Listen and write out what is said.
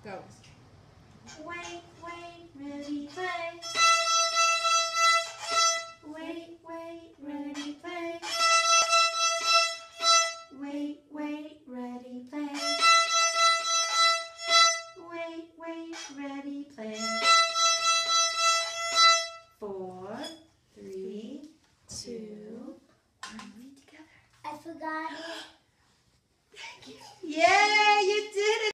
Go. Wait, wait, ready, play. Wait, wait, ready, play. Wait, wait, ready, play. Wait, wait, ready, play. 4, 3, 2, 1. Read together. I forgot.